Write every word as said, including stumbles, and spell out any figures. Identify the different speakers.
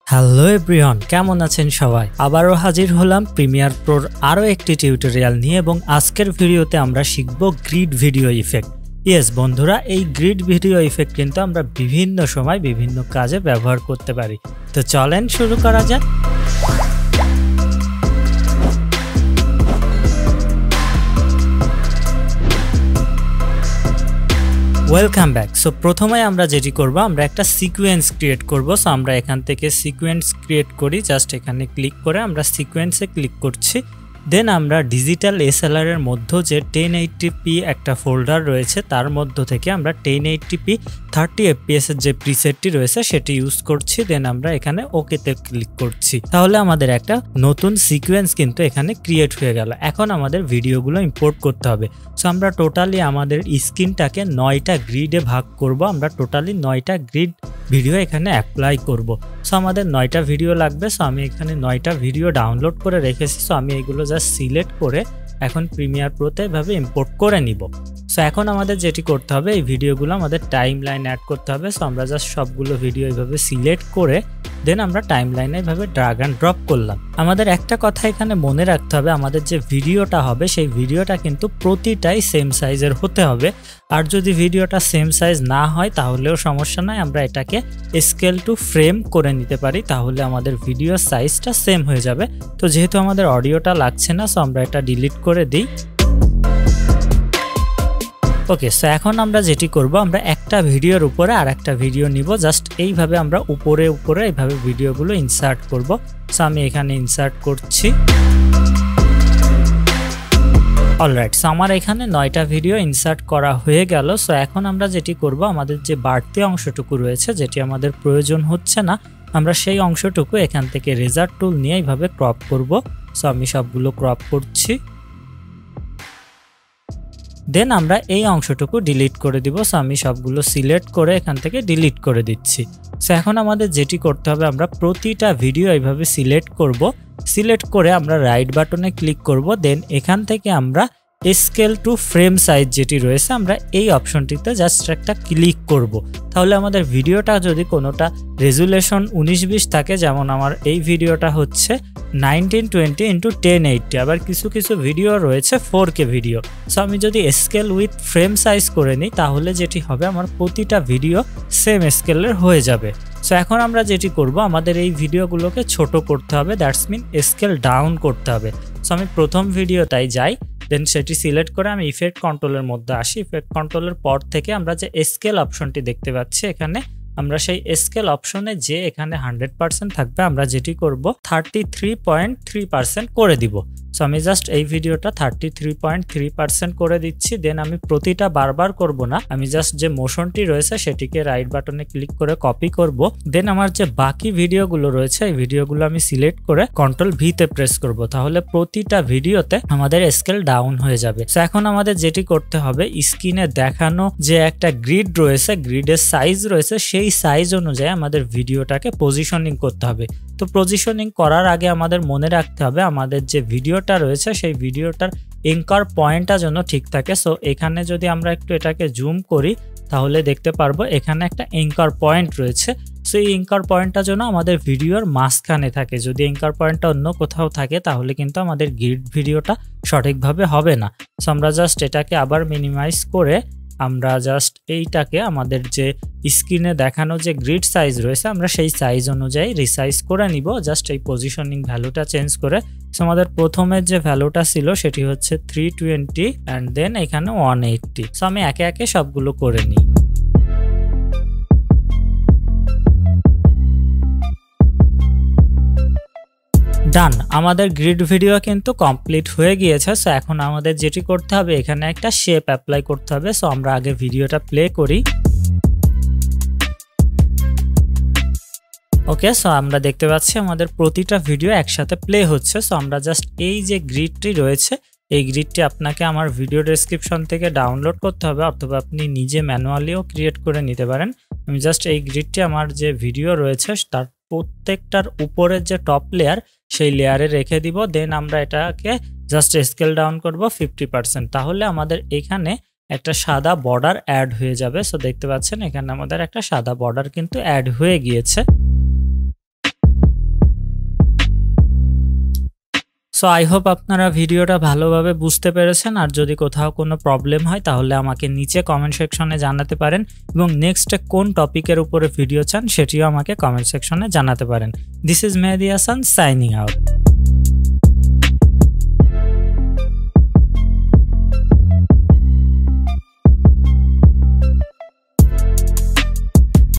Speaker 1: Hello everyone, কেমন আছেন সবাই? আবারও হাজির হলাম প্রিমিয়ার প্রোর আরও একটি টিউটোরিয়াল নিয়ে এবং আজকের ভিডিওতে আমরা শিখব গ্রিড ভিডিও ইফেক্ট। ইয়েস বন্ধুরা, এই গ্রিড ভিডিও ইফেক্ট কিন্তু আমরা বিভিন্ন সময় বিভিন্ন কাজে ব্যবহার করতে পারি। তো চলেন শুরু করা যাক। Welcome back. সো প্রথমে আমরা যেটি করব, আমরা একটা সিকোয়েন্স ক্রিয়েট করব। সো আমরা এখান থেকে সিকোয়েন্স ক্রিয়েট করি, জাস্ট এখানে ক্লিক করে আমরা সিকোয়েন্সে ক্লিক করছি। দেন আমরা ডিজিটাল এসএলআর এর মধ্যে যে টেন এইটটি পি একটা ফোল্ডার রয়েছে তার মধ্য থেকে আমরা ten eighty p thirty FPS এর যে প্রিসেটটি রয়েছে সেটি ইউজ করছি। দেন আমরা এখানে ওকেতে ক্লিক করছি। তাহলে আমাদের একটা নতুন সিকোয়েন্স কিন্তু এখানে ক্রিয়েট হয়ে গেল। এখন আমাদের ভিডিওগুলো ইম্পোর্ট করতে হবে। সো আমরা টোটালি আমাদের স্ক্রিনটাকে নয়টা গ্রিডে ভাগ করব। আমরা টোটালি নয়টা গ্রিড ভিডিও এখানে অ্যাপ্লাই করব। সো আমাদের নয়টা ভিডিও লাগবে। সো আমি এখানে নয়টা ভিডিও ডাউনলোড করে রেখেছি। সো আমি এগুলো জাস্ট সিলেক্ট করে এখন প্রিমিয়ার প্রোতে এভাবে ইম্পোর্ট করে নিব। সো এখন আমাদের যেটি করতে হবে, এই ভিডিওগুলো আমাদের টাইম লাইন অ্যাড করতে হবে। সো আমরা জাস্ট সবগুলো ভিডিও এইভাবে সিলেক্ট করে দেন আমরা টাইম লাইনে এইভাবে ড্রাগ অ্যান্ড ড্রপ করলাম। আমাদের একটা কথা এখানে মনে রাখতে হবে, আমাদের যে ভিডিওটা হবে সেই ভিডিওটা কিন্তু প্রতিটাই সেম সাইজের হতে হবে। আর যদি ভিডিওটা সেম সাইজ না হয় তাহলেও সমস্যা নাই, আমরা এটাকে স্কেল টু ফ্রেম করে নিতে পারি, তাহলে আমাদের ভিডিওর সাইজটা সেম হয়ে যাবে। তো যেহেতু আমাদের অডিওটা লাগছে না, সো আমরা এটা ডিলিট করে দিই। ওকে, সো এখন আমরা যেটি করব, আমরা একটা ভিডিওর উপরে আর একটা ভিডিও নিব। জাস্ট এইভাবে আমরা উপরে উপরে এইভাবে ভিডিওগুলো ইনসার্ট করব। সো আমি এখানে ইনসার্ট করছি। অলরাইট, সো আমার এখানে নয়টা ভিডিও ইনসার্ট করা হয়ে গেল। সো এখন আমরা যেটি করব, আমাদের যে বাড়তি অংশটুকু রয়েছে যেটি আমাদের প্রয়োজন হচ্ছে না, আমরা সেই অংশটুকু এখান থেকে রেজার টুল নিয়ে এইভাবে ক্রপ করব। সো আমি সবগুলো ক্রপ করছি। দেন আমরা এই অংশটুকু ডিলিট করে দিব। সো আমি সবগুলো সিলেক্ট করে এখান থেকে ডিলিট করে দিচ্ছি। সো এখন আমাদের যেটি করতে হবে, আমরা প্রতিটা ভিডিও এইভাবে সিলেক্ট করব। সিলেক্ট করে আমরা রাইট বাটনে ক্লিক করব। দেন এখান থেকে আমরা স্কেল টু ফ্রেম সাইজ যেটি রয়েছে আমরা এই অপশনটিতে জাস্ট একটা ক্লিক করব। তাহলে আমাদের ভিডিওটা যদি কোনোটা রেজুলেশন উনিশ বিশ থাকে, যেমন আমার এই ভিডিওটা হচ্ছে nineteen twenty into ten eighty, আবার কিছু কিছু ভিডিও রয়েছে ফোর কে ভিডিও। সো আমি যদি স্কেল উইথ ফ্রেম সাইজ করে নিই তাহলে যেটি হবে, আমার প্রতিটা ভিডিও সেম স্কেলের হয়ে যাবে। সো এখন আমরা যেটি করব, আমাদের এই ভিডিওগুলোকে ছোট করতে হবে, দ্যাটস মিন স্কেল ডাউন করতে হবে। সো আমি প্রথম ভিডিওটাই যাই, দেন সেটি সিলেক্ট করে আমি ইফেক্ট কন্ট্রোলের মধ্যে আসি। ইফেক্ট কন্ট্রোলের পর থেকে আমরা যে স্কেল অপশনটি দেখতে পাচ্ছি, এখানে আমরা সেই স্কেল অপশনে যে এখানে হান্ড্রেড পার্সেন্ট থাকবে, আমরা যেটি করব thirty three point three percent করে দিব। সো আমি জাস্ট এই ভিডিওটা thirty three point three percent করে দিচ্ছি। দেন আমি প্রতিটা বারবার করব না, আমি জাস্ট যে মোশনটি রয়েছে সেটিকে রাইট বাটনে ক্লিক করে কপি করব। দেন আমার যে বাকি ভিডিওগুলো রয়েছে এই ভিডিওগুলো আমি সিলেক্ট করে কন্ট্রোল ভি তে প্রেস করব, তাহলে প্রতিটা ভিডিওতে আমাদের স্কেল ডাউন হয়ে যাবে। সো এখন আমাদের যেটি করতে হবে, স্ক্রিনে দেখানো যে একটা গ্রিড রয়েছে, গ্রিডের সাইজ রয়েছে, সেই এই সাইজ অনুযায়ী আমাদের ভিডিওটাকে পজিশনিং করতে হবে। তো পজিশনিং করার আগে আমাদের মনে রাখতে হবে, আমাদের যে ভিডিওটা রয়েছে সেই ভিডিওটার এঙ্কার পয়েন্টটা যেন ঠিক থাকে। সো এখানে যদি আমরা একটু এটাকে জুম করি তাহলে দেখতে পারবো এখানে একটা এঙ্কার পয়েন্ট রয়েছে। সো এই এঙ্কার পয়েন্টটা যেন আমাদের ভিডিওর মাঝখানে থাকে। যদি এঙ্কার পয়েন্টটা অন্য কোথাও থাকে তাহলে কিন্তু আমাদের গ্রিড ভিডিওটা সঠিকভাবে হবে না। সো আমরা জাস্ট এটাকে আবার মিনিমাইজ করে আমরা জাস্ট এইটাকে আমাদের যে স্ক্রিনে দেখানো যে গ্রিড সাইজ রয়েছে আমরা সেই সাইজ অনুযায়ী রিসাইজ করে নিব, জাস্ট এই পজিশনিং ভ্যালুটা চেঞ্জ করে। সো আমাদের প্রথমের যে ভ্যালুটা ছিল সেটি হচ্ছে থ্রি টোয়েন্টি অ্যান্ড দেন এখানে ওয়ান এইটটি। সো আমি একে একে সবগুলো করে নিই। ডান, আমাদের গ্রিড ভিডিও কিন্তু কমপ্লিট হয়ে গিয়েছে। সো এখন আমাদের যেটি করতে হবে, এখানে একটা শেপ অ্যাপ্লাই করতে হবে। সো আমরা আগে ভিডিওটা প্লে করি। ওকে, সো আমরা দেখতে পাচ্ছি আমাদের প্রতিটা ভিডিও একসাথে প্লে হচ্ছে। সো আমরা জাস্ট এই যে গ্রিডটি রয়েছে এই গ্রিডটি আপনাকে আমার ভিডিও ডেসক্রিপশন থেকে ডাউনলোড করতে হবে, অথবা আপনি নিজে ম্যানুয়ালিও ক্রিয়েট করে নিতে পারেন। আমি জাস্ট এই গ্রিডটি আমার যে ভিডিও রয়েছে তার প্রত্যেকটার উপরের যে টপ লেয়ার সেই লেয়ারে রেখে দিব। দেন আমরা এটাকে জাস্ট স্কেল ডাউন করব ফিফটি পার্সেন্ট, তাহলে আমাদের এখানে একটা সাদা বর্ডার অ্যাড হয়ে যাবে। সো দেখতে পাচ্ছেন এখানে আমাদের একটা সাদা বর্ডার কিন্তু অ্যাড হয়ে গিয়েছে। সো আই হোপ আপনারা ভিডিওটা ভালোভাবে বুঝতে পেরেছেন। আর যদি কোথাও কোনো প্রবলেম হয় তাহলে আমাকে নিচে কমেন্ট সেকশনে জানাতে পারেন এবং নেক্সটে কোন টপিকের উপরে ভিডিও চান সেটিও আমাকে কমেন্ট সেকশনে জানাতে পারেন। This is Mehedi Hasan signing out.